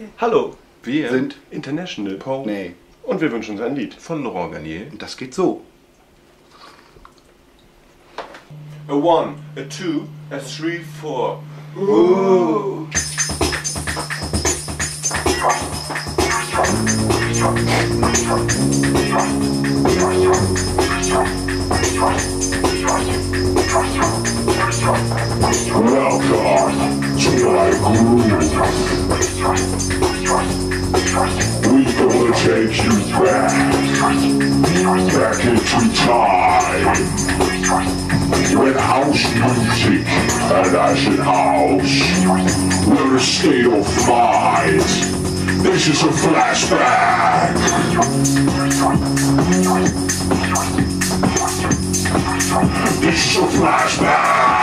Hallo, Wir sind International. Paul Nee. Und wir wünschen uns ein Lied. von Laurent Garnier. Und das geht so. A 1, a 2, a 3, 4. Welcome to my groove. We're gonna take you back into time. When house music and acid house were a state of mind. This is a flashback. This is a flashback.